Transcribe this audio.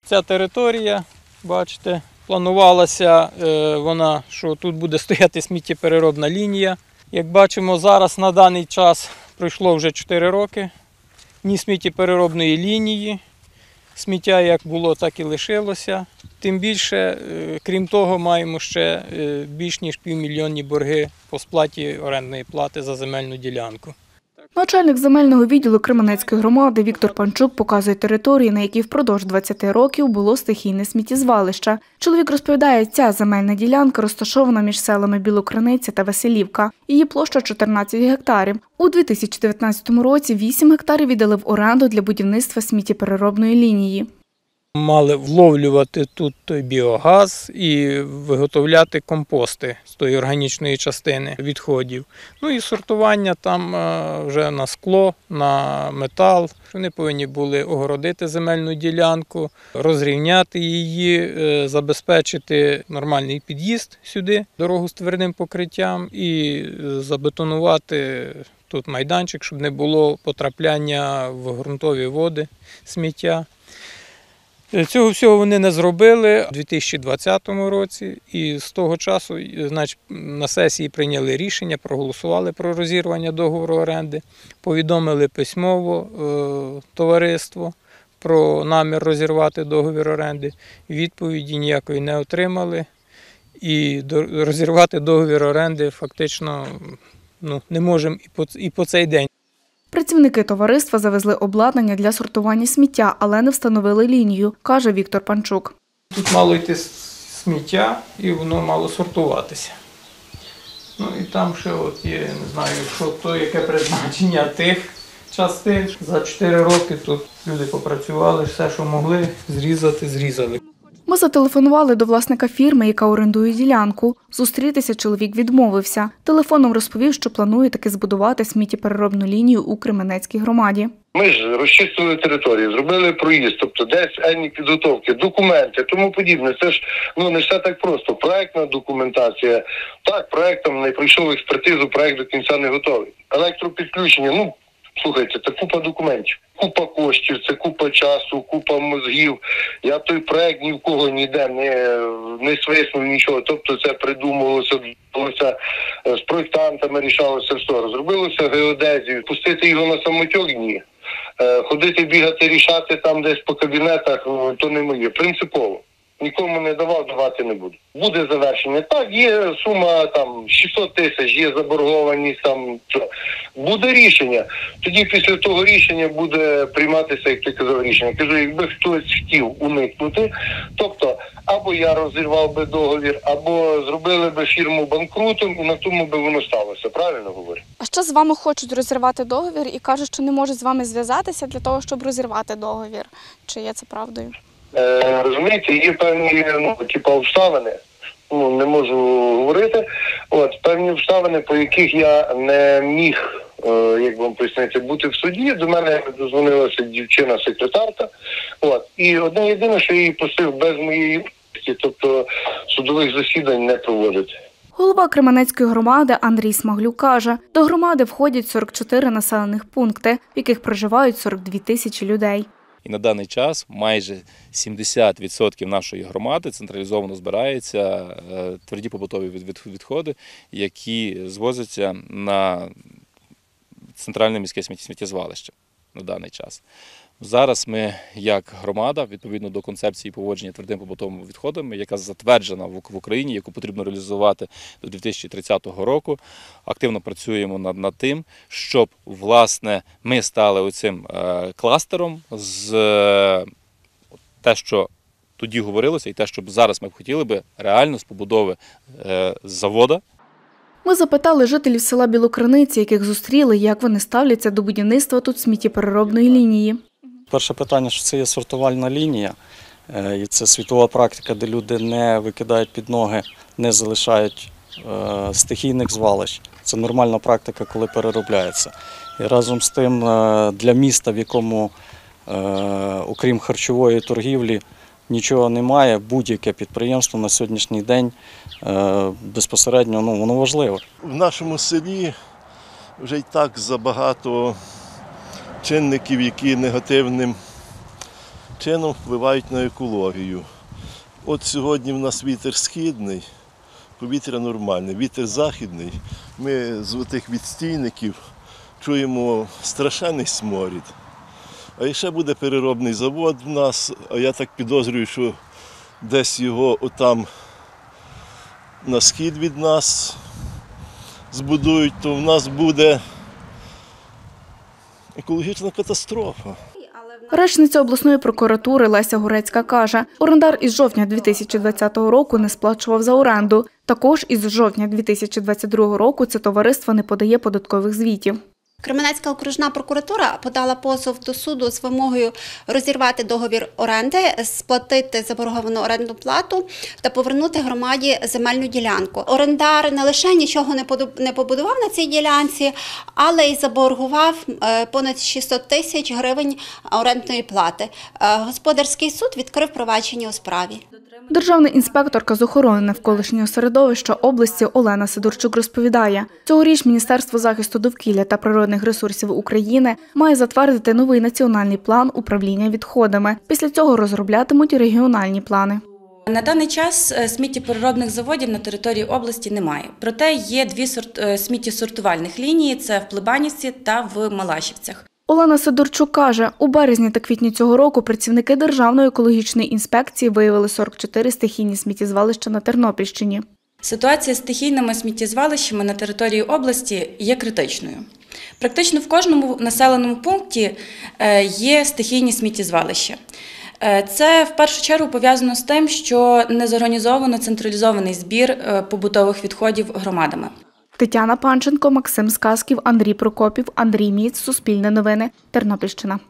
Ця територія, бачите, планувалася вона, що тут буде стояти сміттєпереробна лінія. Як бачимо, зараз на даний час пройшло вже 4 роки. Ні сміттєпереробної лінії, сміття як було, так і лишилося. Тим більше, крім того, маємо ще більш ніж півмільйонні борги по сплаті орендної плати за земельну ділянку. Начальник земельного відділу Кременецької громади Віктор Панчук показує території, на якій впродовж 20 років було стихійне сміттєзвалище. Чоловік розповідає, ця земельна ділянка розташована між селами Білокриниця та Василівка. Її площа 14 гектарів. У 2019 році 8 гектарів віддали в оренду для будівництва сміттєпереробної лінії. Мали вловлювати тут той біогаз і виготовляти компости з тої органічної частини відходів. Ну і сортування там вже на скло, на метал. Вони повинні були огородити земельну ділянку, розрівняти її, забезпечити нормальний під'їзд сюди, дорогу з твердим покриттям і забетонувати тут майданчик, щоб не було потрапляння в ґрунтові води сміття. Цього всього вони не зробили у 2020 році і з того часу на сесії прийняли рішення, проголосували про розірвання договору оренди, повідомили письмово товариство про намір розірвати договір оренди, відповіді ніякої не отримали і розірвати договір оренди фактично не можемо і по цей день. Працівники товариства завезли обладнання для сортування сміття, але не встановили лінію, каже Віктор Панчук. Тут мало йти сміття і воно мало сортуватися. Ну і там ще от є, не знаю, що то, яке призначення тих частин. За 4 роки тут люди попрацювали, все, що могли, зрізали. Ми зателефонували до власника фірми, яка орендує ділянку. Зустрітися чоловік відмовився. Телефоном розповів, що планує таки збудувати сміттєпереробну лінію у Кременецькій громаді. Ми ж розчистили територію, зробили проїзд, тобто десь енні підготовки, документи, тому подібне. Це ж не все так просто. Проектна документація. Так, проектом не пройшов експертизу, проект до кінця не готовий. Електропідключення, слухайте, це купа документів, купа коштів, це купа часу, купа мозгів. Я той проект ні в кого ніде не свиснув нічого. Тобто це придумувалося, з проєктантами рішалося все. Розробилося геодезію. Пустити його на самотьок – ні. Ходити, бігати, рішати там десь по кабінетах – то не моє. Принципово. Нікому не давав, давати не буду. Буде завершення. Так, є сума 600 тисяч, є заборгованість, буде рішення. Тоді після того рішення буде прийматися, як ти казав, рішення. Кажу, якби хтось хотів уникнути, тобто або я розірвав би договір, або зробили би фірму банкрутом і на тому би воно сталося. Правильно говорю? А що з вами хочуть розірвати договір і кажуть, що не можуть з вами зв'язатися для того, щоб розірвати договір? Чи є це правдою? Розумієте, є певні обставини, не можу говорити, певні обставини, по яких я не міг, як вам пояснити, бути в суді. До мене дозвонилася дівчина-секретарка, і одне єдине, що я її просив без моєї участі, тобто судових засідань не проводити. Голова Кременецької громади Андрій Смаглюк каже, до громади входять 44 населених пункти, в яких проживають 42 тисячі людей. І на даний час майже 70% нашої громади централізовано збираються тверді побутові відходи, які звозяться на центральне міське сміттєзвалище на даний час. Зараз ми, як громада, відповідно до концепції поводження твердими побутовими відходами, яка затверджена в Україні, яку потрібно реалізувати до 2030 року, активно працюємо над тим, щоб, власне, ми стали оцим кластером з те, що тоді говорилося, і те, що зараз ми б хотіли би реально з побудови заводу. Ми запитали жителів села Білокриниці, яких зустріли, як вони ставляться до будівництва тут сміттєпереробної лінії. Перше питання, що це є сортувальна лінія, і це світова практика, де люди не викидають під ноги, не залишають стихійних звалищ. Це нормальна практика, коли переробляється. І разом з тим для міста, в якому, окрім харчової торгівлі, нічого немає, будь-яке підприємство на сьогоднішній день безпосередньо воно важливе. В нашому селі вже й так забагато чинників, які негативним чином впливають на екологію. От сьогодні в нас вітер східний, повітря нормальне, вітер західний. Ми з тих відстійників чуємо страшенний сморід. А ще буде переробний завод в нас, а я так підозрюю, що десь його отам на схід від нас збудують, то в нас буде екологічна катастрофа. Речниця обласної прокуратури Леся Гурецька каже, орендар із жовтня 2020 року не сплачував за оренду. Також із жовтня 2022 року це товариство не подає податкових звітів. Кременецька окружна прокуратура подала позов до суду з вимогою розірвати договір оренди, сплатити заборговану орендну плату та повернути громаді земельну ділянку. Орендар не лише нічого не побудував на цій ділянці, але й заборгував понад 600 тисяч гривень орендної плати. Господарський суд відкрив провадження у справі. Державна інспекторка з охорони навколишнього середовища області Олена Сидорчук розповідає, цьогоріч Міністерство захисту довкілля та природних ресурсів України має затвердити новий національний план управління відходами. Після цього розроблятимуть регіональні плани. На даний час сміттєпереробних заводів на території області немає. Проте є дві сміттєсортувальних лінії – це в Плебанівці та в Малашівцях. Олена Сидорчук каже, у березні та квітні цього року працівники Державної екологічної інспекції виявили 44 стихійні сміттєзвалища на Тернопільщині. Ситуація з стихійними сміттєзвалищами на території області є критичною. Практично в кожному населеному пункті є стихійні сміттєзвалища. Це в першу чергу пов'язано з тим, що не зорганізовано централізований збір побутових відходів громадами. Тетяна Панченко, Максим Сказків, Андрій Прокопів, Андрій Міц, Суспільне новини, Тернопільщина.